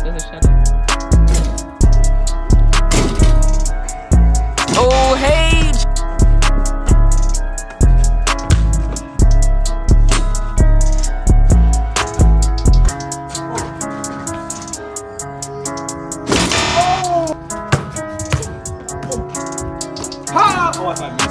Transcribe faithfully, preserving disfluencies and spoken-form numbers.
scissors, shut up. Oh, hey! Oh! Ha! Oh, I thought